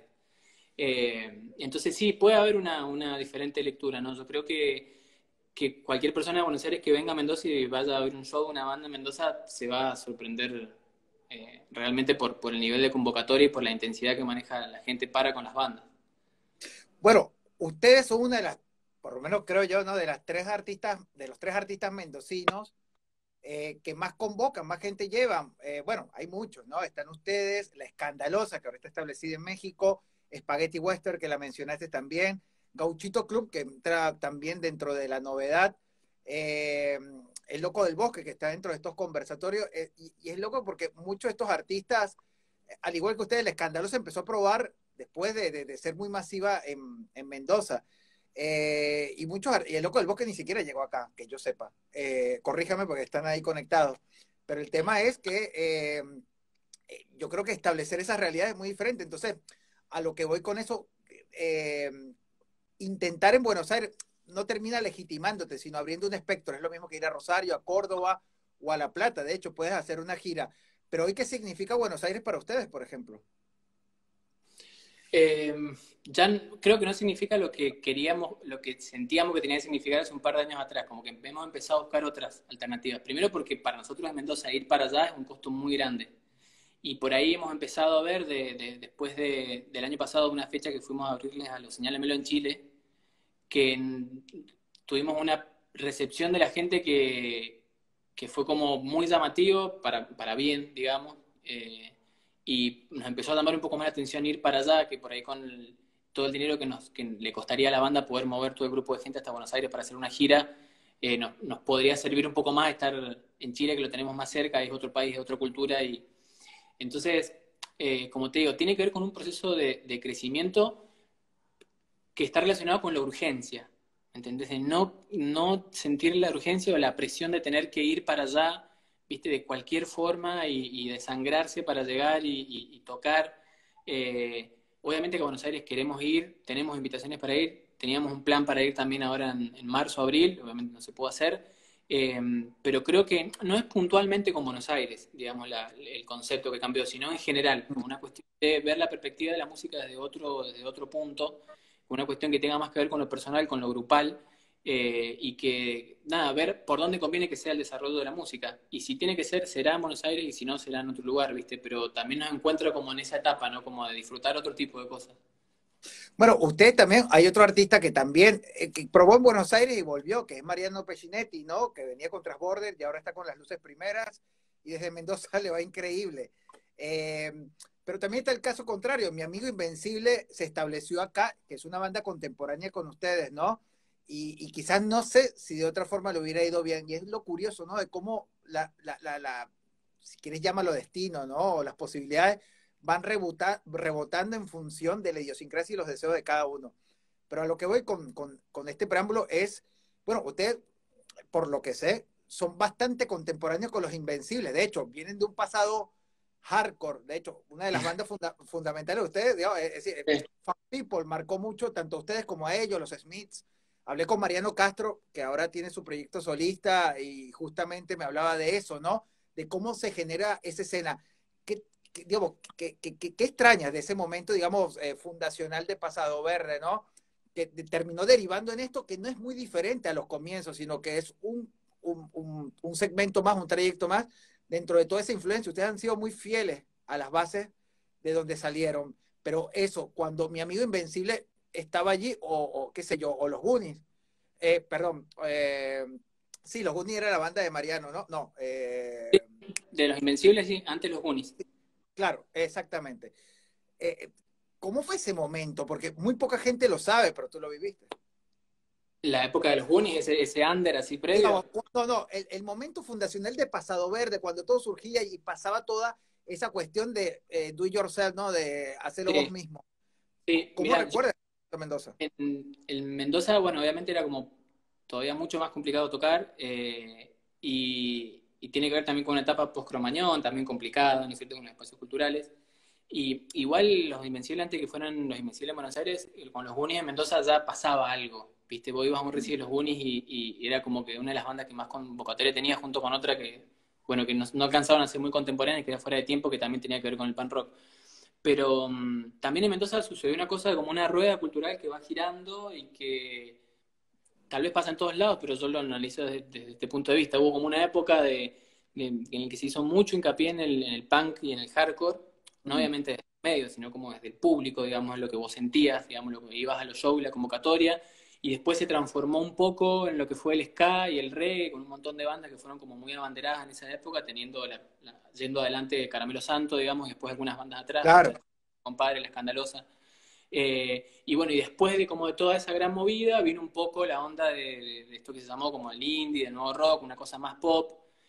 Eh, entonces sí, puede haber una, una diferente lectura, ¿no? Yo creo que, que cualquier persona de Buenos Aires que venga a Mendoza y vaya a ver un show de una banda en Mendoza se va a sorprender eh, realmente por, por el nivel de convocatoria y por la intensidad que maneja la gente para con las bandas. Bueno, ustedes son una de las, por lo menos creo yo, ¿no? De las tres artistas, de los tres artistas mendocinos eh, que más convocan, más gente llevan. Eh, bueno, hay muchos, ¿no? Están ustedes, La Escandalosa, que ahora está establecida en México, Spaghetti Western, que la mencionaste también, Gauchito Club, que entra también dentro de la novedad, eh, El Loco del Bosque, que está dentro de estos conversatorios, eh, y, y es loco porque muchos de estos artistas, al igual que ustedes, La Escandalosa empezó a probar después de, de, de ser muy masiva en, en Mendoza. Eh, y muchos, y el Loco del Bosque ni siquiera llegó acá, que yo sepa. Eh, corríjame porque están ahí conectados. Pero el tema es que eh, yo creo que establecer esas realidades es muy diferente. Entonces, a lo que voy con eso, eh, intentar en Buenos Aires no termina legitimándote, sino abriendo un espectro. Es lo mismo que ir a Rosario, a Córdoba o a La Plata. De hecho, puedes hacer una gira. Pero hoy, ¿qué significa Buenos Aires para ustedes, por ejemplo? Eh, ya n- creo que no significa lo que queríamos, lo que sentíamos que tenía que significar hace un par de años atrás, como que hemos empezado a buscar otras alternativas. Primero porque para nosotros en Mendoza ir para allá es un costo muy grande. Y por ahí hemos empezado a ver, de, de- después de- del año pasado, una fecha que fuimos a abrirles a los Señálamelo en Chile, que en- tuvimos una recepción de la gente que, que fue como muy llamativo, para, para bien, digamos, eh, y nos empezó a llamar un poco más la atención ir para allá, que por ahí con el- todo el dinero que, nos, que le costaría a la banda poder mover todo el grupo de gente hasta Buenos Aires para hacer una gira, eh, nos, nos podría servir un poco más estar en Chile, que lo tenemos más cerca, es otro país, es otra cultura, y entonces, eh, como te digo, tiene que ver con un proceso de, de crecimiento que está relacionado con la urgencia, ¿entendés? De no, no sentir la urgencia o la presión de tener que ir para allá, viste, de cualquier forma y, y desangrarse para llegar y, y, y tocar. Eh, obviamente que a Buenos Aires queremos ir, tenemos invitaciones para ir, teníamos un plan para ir también ahora en, en marzo, abril, obviamente no se pudo hacer, eh, pero creo que no es puntualmente con Buenos Aires, digamos, la, el concepto que cambió, sino en general, como una cuestión de ver la perspectiva de la música desde otro, desde otro punto, una cuestión que tenga más que ver con lo personal, con lo grupal, eh, y que, nada, ver por dónde conviene que sea el desarrollo de la música. Y si tiene que ser, será en Buenos Aires, y si no, será en otro lugar, ¿viste? Pero también nos encuentra como en esa etapa, ¿no? Como de disfrutar otro tipo de cosas. Bueno, usted también, hay otro artista que también eh, que probó en Buenos Aires y volvió, que es Mariano Peccinetti, ¿no? Que venía con Transborder y ahora está con Las Luces Primeras y desde Mendoza le va increíble. Eh, pero también está el caso contrario. Mi amigo Invencible se estableció acá, que es una banda contemporánea con ustedes, ¿no? Y, y quizás no sé si de otra forma le hubiera ido bien. Y es lo curioso, ¿no? De cómo la, la, la, la si quieres llamarlo destino, ¿no? O las posibilidades van rebota, rebotando en función de la idiosincrasia y los deseos de cada uno. Pero a lo que voy con, con, con este preámbulo es, bueno, ustedes, por lo que sé, son bastante contemporáneos con los Invencibles. De hecho, vienen de un pasado hardcore. De hecho, una de las bandas funda fundamentales de ustedes, digamos, es, es decir, Sí. Fun People marcó mucho tanto a ustedes como a ellos, los Smiths. Hablé con Mariano Castro, que ahora tiene su proyecto solista, y justamente me hablaba de eso, ¿no? De cómo se genera esa escena. ¿Qué, qué, digamos, qué, qué, qué, qué extrañas de ese momento, digamos, eh, fundacional de Pasado Verde, ¿no? Que de, terminó derivando en esto que no es muy diferente a los comienzos, sino que es un, un, un, un segmento más, un trayecto más dentro de toda esa influencia. Ustedes han sido muy fieles a las bases de donde salieron, pero eso, cuando mi amigo Invencible estaba allí, o, o qué sé yo, o los Goonies, eh, perdón, eh, sí, los Goonies era la banda de Mariano, ¿no? No, eh, De los Invencibles, sí, antes los Goonies. claro, exactamente. Eh, ¿Cómo fue ese momento? Porque muy poca gente lo sabe, pero tú lo viviste. La época de los Goonies, ese, ese under así Digamos, previo. no, no, el, el, momento fundacional de Pasado Verde, cuando todo surgía y pasaba toda esa cuestión de eh, do it yourself, ¿no? De hacerlo vos Sí, mismo. sí. ¿Cómo Mira, yo recuerdas Mendoza? en, en Mendoza, bueno, obviamente era como todavía mucho más complicado tocar, eh, y, y tiene que ver también con una etapa post-Cromañón, también complicada, ¿no es cierto?, con los espacios culturales. Y igual los Invencibles, antes que fueran los Invencibles en Buenos Aires, eh, con los Goonies en Mendoza ya pasaba algo, ¿viste? Vos ibas a un recital de los Goonies y, y era como que una de las bandas que más convocatoria tenía junto con otra que, bueno, que no, no alcanzaban a ser muy contemporáneas, que era Fuera de Tiempo, que también tenía que ver con el punk rock. Pero um, también en Mendoza sucedió una cosa como una rueda cultural que va girando y que tal vez pasa en todos lados, pero yo lo analizo desde, desde este punto de vista. Hubo como una época de, de, en la que se hizo mucho hincapié en el, en el punk y en el hardcore, no Mm. obviamente desde el medio, sino como desde el público, digamos, lo que vos sentías, digamos, lo que ibas a los shows, la convocatoria, y después se transformó un poco en lo que fue el ska y el reggae, con un montón de bandas que fueron como muy abanderadas en esa época, teniendo la, la, yendo adelante Caramelo Santo, digamos, y después algunas bandas atrás, Claro. Muchachos, Compadre, La Escandalosa. Eh, y bueno, y después de como de toda esa gran movida, vino un poco la onda de, de, de esto que se llamó como el indie, del nuevo rock, una cosa más pop.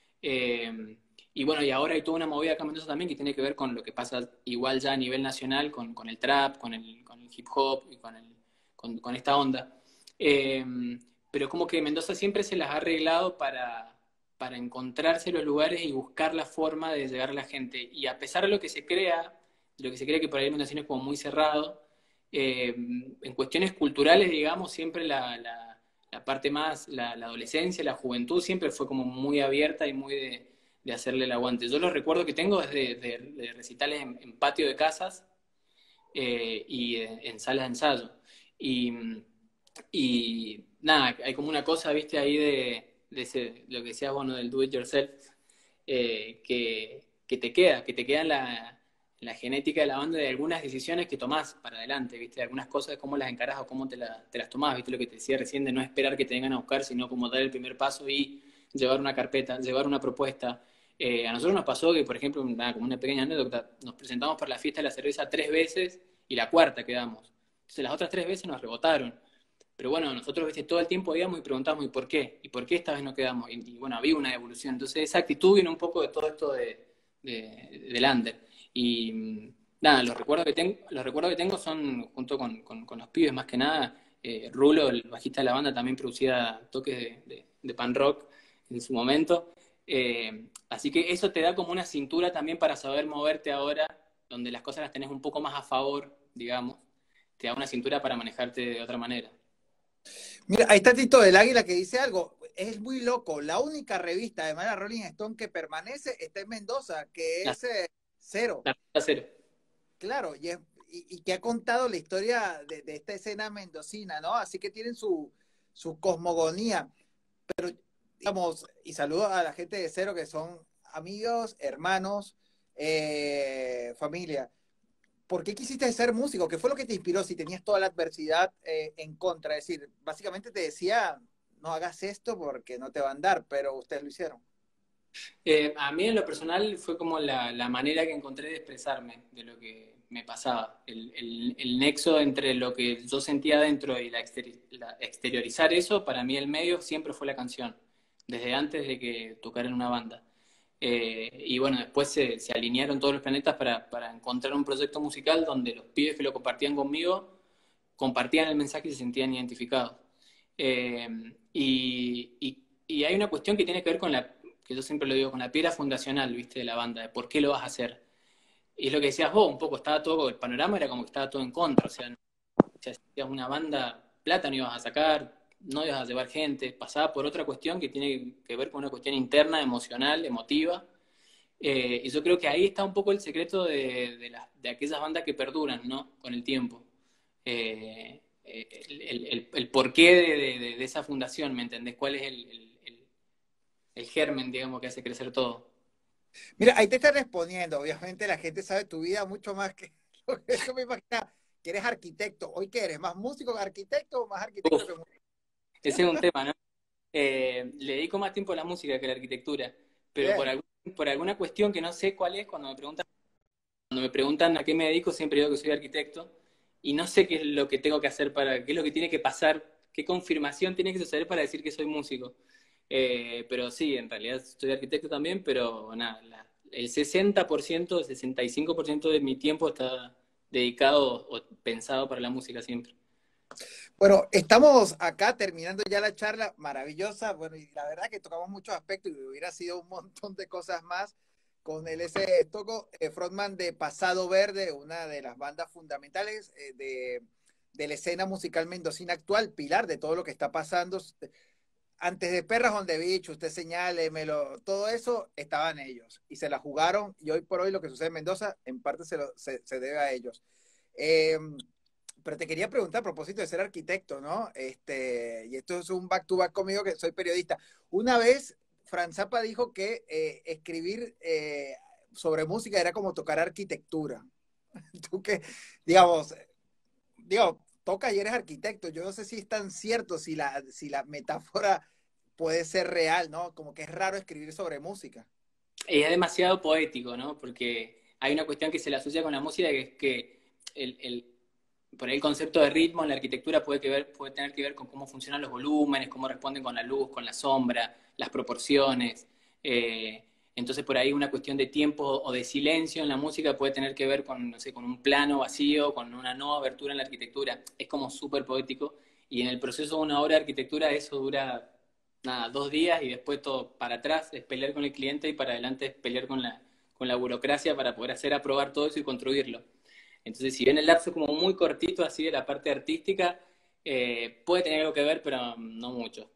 Eh, y bueno, y ahora hay toda una movida acá en Mendoza también que tiene que ver con lo que pasa igual ya a nivel nacional, con, con el trap, con el, con el hip hop y con, el, con, con esta onda. Eh, pero como que Mendoza siempre se las ha arreglado para, para encontrarse los lugares y buscar la forma de llegar a la gente. Y a pesar de lo que se crea, de lo que se cree que por ahí Mendoza es como muy cerrado, eh, en cuestiones culturales, digamos, siempre la, la, la parte más, la, la, adolescencia, la juventud, siempre fue como muy abierta y muy de, de hacerle el aguante. Yo los recuerdo que tengo desde de, de recitales en, en, patio de casas, eh, y eh, en salas de ensayo. Y, y nada, hay como una cosa, viste, ahí de, de ese, lo que decías, bueno, del do it yourself, eh, que, que te queda, que te queda en la, en la genética de la banda de algunas decisiones que tomás para adelante, ¿viste? Algunas cosas, cómo las encarás o cómo te, la, te las tomás, ¿viste? Lo que te decía recién de no esperar que te vengan a buscar, sino como dar el primer paso y llevar una carpeta, llevar una propuesta. Eh, a nosotros nos pasó que, por ejemplo, nada, como una pequeña anécdota, nos presentamos para la fiesta de la cerveza tres veces y la cuarta quedamos. Entonces las otras tres veces nos rebotaron. Pero bueno, nosotros ¿viste? Todo el tiempo íbamos y preguntamos, ¿y por qué? ¿Y por qué esta vez no quedamos? Y, y bueno, había una evolución. Entonces esa actitud viene un poco de todo esto de, de, del under. Y mm, nada, los recuerdos que tengo, los recuerdos que tengo son, junto con, con, con los pibes más que nada, eh, Rulo, el bajista de la banda, también producía toques de, de, de pan rock en su momento. Eh, así que eso te da como una cintura también para saber moverte ahora, donde las cosas las tenés un poco más a favor, digamos. Te da una cintura para manejarte de otra manera. Mira, ahí está Tito del Águila que dice algo. Es muy loco. La única revista, además de la Rolling Stone, que permanece está en Mendoza, que La, es eh, Cero. la cero. Claro, y, es, y, y que ha contado la historia de, de esta escena mendocina, ¿no? Así que tienen su, su cosmogonía. Pero, digamos, y saludo a la gente de Cero, que son amigos, hermanos, eh, familia. ¿Por qué quisiste ser músico? ¿Qué fue lo que te inspiró si tenías toda la adversidad eh, en contra? Es decir, básicamente te decía, no hagas esto porque no te va a andar, pero ustedes lo hicieron. Eh, a mí en lo personal fue como la, la manera que encontré de expresarme de lo que me pasaba. El, el, el nexo entre lo que yo sentía dentro y la, exteri la exteriorizar eso, para mí el medio siempre fue la canción, desde antes de que tocara en una banda. Eh, y bueno, después se, se, alinearon todos los planetas para, para encontrar un proyecto musical donde los pibes que lo compartían conmigo compartían el mensaje y se sentían identificados. Eh, y, y, y hay una cuestión que tiene que ver con la, que yo siempre lo digo, con la piedra fundacional, ¿viste? De la banda, de por qué lo vas a hacer. Y es lo que decías vos, un poco, estaba todo, el panorama era como que estaba todo en contra, o sea, no, si hacías una banda, plata no ibas a sacar, no ibas a llevar gente, pasaba por otra cuestión que tiene que ver con una cuestión interna, emocional, emotiva, eh, y yo creo que ahí está un poco el secreto de, de, la, de aquellas bandas que perduran, ¿no? Con el tiempo. Eh, el, el, el, el, porqué de, de, de, esa fundación, ¿me entendés? ¿Cuál es el, el, el germen, digamos, que hace crecer todo? Mira, ahí te está respondiendo. Obviamente la gente sabe tu vida mucho más que yo me imagino que eres arquitecto. ¿Hoy qué eres? ¿Más músico que arquitecto o más arquitecto Uf, que músico? ese es un tema, ¿no? Eh, le dedico más tiempo a la música que a la arquitectura, pero por, Bien. algún, por alguna cuestión que no sé cuál es, cuando me preguntan, cuando me preguntan a qué me dedico, siempre digo que soy arquitecto y no sé qué es lo que tengo que hacer para, qué es lo que tiene que pasar, qué confirmación tiene que suceder para decir que soy músico. Eh, pero sí, en realidad soy arquitecto también, pero nada, la, el sesenta por ciento, sesenta y cinco por ciento de mi tiempo está dedicado o pensado para la música siempre. Bueno, estamos acá terminando ya la charla maravillosa. Bueno, y la verdad que tocamos muchos aspectos y hubiera sido un montón de cosas más con el ese Toco, eh, frontman de Pasado Verde, una de las bandas fundamentales eh, de, de la escena musical mendocina actual, pilar de todo lo que está pasando. Antes de Perras on the Beach, usted señálemelo, todo eso estaban ellos y se la jugaron. Y hoy por hoy lo que sucede en Mendoza, en parte se, lo, se, se debe a ellos. Eh, pero te quería preguntar a propósito de ser arquitecto, ¿no? Este, y esto es un back to back conmigo que soy periodista. Una vez, Fran Zappa dijo que eh, escribir eh, sobre música era como tocar arquitectura. Tú que, digamos, digo, toca y eres arquitecto. Yo no sé si es tan cierto, si la, si la metáfora puede ser real, ¿no? Como que es raro escribir sobre música. Es demasiado poético, ¿no? Porque hay una cuestión que se le asocia con la música, que es que el, el, por ahí el concepto de ritmo en la arquitectura puede, que ver, puede tener que ver con cómo funcionan los volúmenes, cómo responden con la luz, con la sombra, las proporciones. Eh, entonces por ahí una cuestión de tiempo o de silencio en la música puede tener que ver con, no sé, con un plano vacío, con una nueva abertura en la arquitectura. Es como súper poético. Y en el proceso de una obra de arquitectura eso dura nada, dos días y después todo para atrás es pelear con el cliente y para adelante es pelear con la, con la burocracia para poder hacer aprobar todo eso y construirlo. Entonces, si bien el lapso es como muy cortito así de la parte artística, eh, puede tener algo que ver, pero no mucho.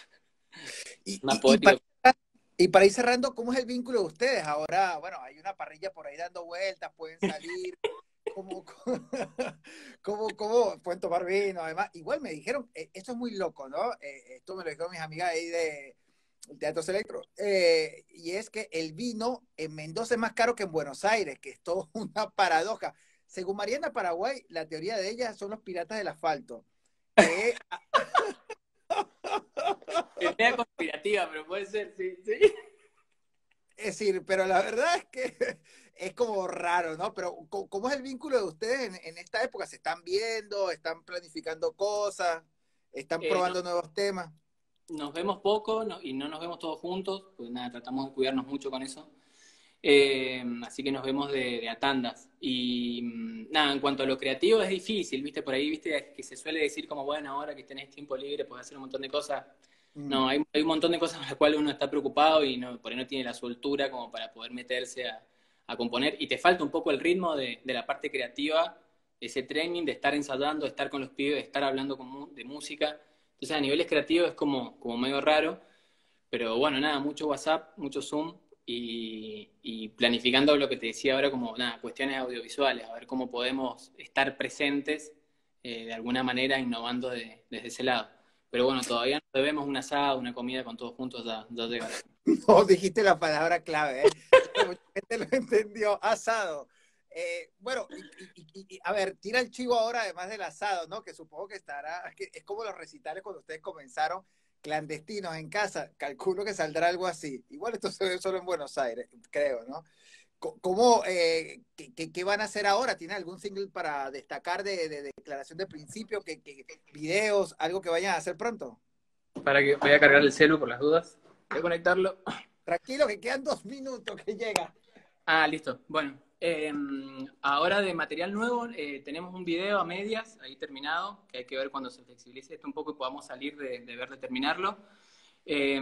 Y, Más y, y, para, poético. y para ir cerrando, ¿cómo es el vínculo de ustedes? Ahora, bueno, hay una parrilla por ahí dando vueltas, pueden salir. como, como, como pueden tomar vino, además, igual me dijeron, eh, esto es muy loco, ¿no? Eh, esto me lo dijeron mis amigas ahí de Teatro Electro, eh, y es que el vino en Mendoza es más caro que en Buenos Aires, que es todo una paradoja. Según Mariana Paraguay, la teoría de ella son los piratas del asfalto, que Es media conspirativa, pero puede ser, sí, sí. es decir, pero la verdad es que es como raro, ¿no? Pero ¿cómo es el vínculo de ustedes en, en esta época? ¿Se están viendo? ¿Están planificando cosas? ¿Están Eh, no, probando nuevos temas? nos vemos poco no, y no nos vemos todos juntos, pues nada, tratamos de cuidarnos mucho con eso. Eh, así que nos vemos de, de a tandas. Y mm, nada, en cuanto a lo creativo es difícil, ¿viste? Por ahí, ¿viste? Que se suele decir como, bueno, ahora que tenés tiempo libre, puedes hacer un montón de cosas. Mm. No, hay, hay un montón de cosas con las cuales uno está preocupado y no, por ahí no tiene la soltura como para poder meterse a, a componer. Y te falta un poco el ritmo de, de la parte creativa, ese training de estar ensayando, de estar con los pibes, de estar hablando con mu- de música. Entonces a niveles creativos es como, como medio raro. Pero bueno, nada, mucho WhatsApp, mucho Zoom y, y planificando lo que te decía ahora como, nada, cuestiones audiovisuales, a ver cómo podemos estar presentes eh, de alguna manera innovando de- desde ese lado. Pero bueno, todavía no debemos un asado, una comida con todos juntos, ya, ya llegará. No, dijiste la palabra clave, ¿eh? Mucha gente lo entendió, asado. Eh, bueno, y, y- y- y, a ver, tira el chivo ahora, además del asado, ¿no? Que supongo que estará, que es como los recitales cuando ustedes comenzaron clandestinos en casa. Calculo que saldrá algo así. Igual esto se ve solo en Buenos Aires, creo, ¿no? Co- ¿Cómo, eh, qué, qué- qué van a hacer ahora? ¿Tiene algún single para destacar de, de- de declaración de principio? ¿Qué, qué- videos, algo que vayan a hacer pronto? Para que voy a cargar el celu por las dudas. Voy a conectarlo. Tranquilo, que quedan dos minutos que llega. Ah, listo. Bueno, eh, ahora de material nuevo eh, tenemos un video a medias, ahí terminado, que hay que ver cuando se flexibilice esto un poco y podamos salir de, de ver de terminarlo. Eh,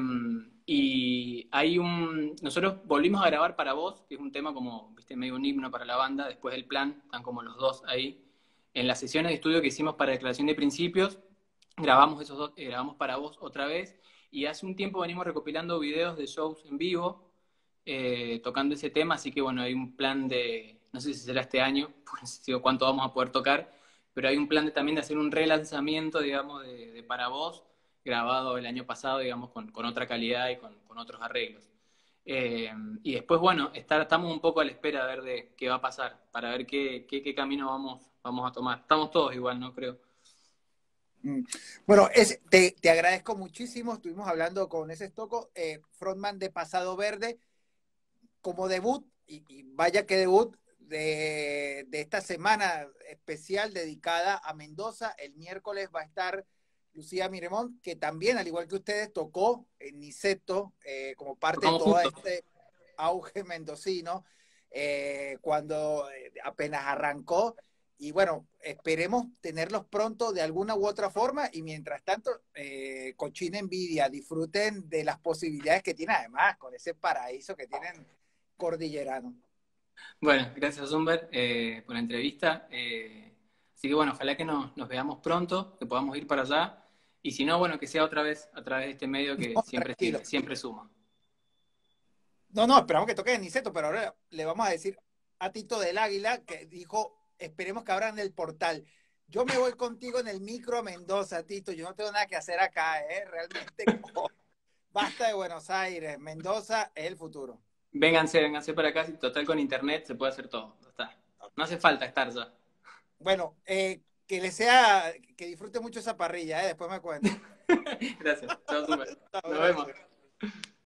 y hay un... Nosotros volvimos a grabar Para Vos, que es un tema como, viste, medio un himno para la banda, después del plan, están como los dos ahí. En las sesiones de estudio que hicimos para declaración de principios, grabamos esos dos, eh, grabamos Para Vos otra vez, y hace un tiempo venimos recopilando videos de shows en vivo, eh, tocando ese tema, así que bueno, hay un plan de, no sé si será este año, pues, si o cuánto vamos a poder tocar, pero hay un plan de, también de hacer un relanzamiento, digamos, de, de Para Vos, grabado el año pasado, digamos, con, con otra calidad y con, con otros arreglos. Eh, y después, bueno, estar, estamos un poco a la espera de ver de qué va a pasar, para ver qué, qué, qué camino vamos, vamos a tomar. Estamos todos igual, ¿no? Creo. Mm. Bueno, es, te, te agradezco muchísimo. Estuvimos hablando con ese Estoco, eh, frontman de Pasado Verde, como debut, y, y vaya que debut, de, de esta semana especial dedicada a Mendoza. El miércoles va a estar Lucía Miremont, que también, al igual que ustedes, tocó en Niceto eh, como parte de Tocamos todo juntos. este auge mendocino, eh, cuando eh, apenas arrancó. Y bueno, esperemos tenerlos pronto de alguna u otra forma. Y mientras tanto, eh, cochina envidia, disfruten de las posibilidades que tienen, además, con ese paraíso que tienen cordillerano. Bueno, gracias, Zumber, eh, por la entrevista. Eh, así que bueno, ojalá que nos, nos veamos pronto, que podamos ir para allá. Y si no, bueno, que sea otra vez a través de este medio que No, siempre tranquilo. sirve, siempre suma. No, no, esperamos que toque en Niceto, pero ahora le vamos a decir a Tito del Águila que dijo, esperemos que abran el portal. Yo me voy contigo en el micro a Mendoza, Tito. Yo no tengo nada que hacer acá, ¿eh? Realmente, como, basta de Buenos Aires. Mendoza es el futuro. Vénganse, vénganse para acá, si total con internet se puede hacer todo. Ya está. No hace falta estar ya. Bueno, eh, que le sea, que disfrute mucho esa parrilla, ¿eh? Después me cuenta. Gracias. Chao, Zumber. Un Nos vemos. abrazo.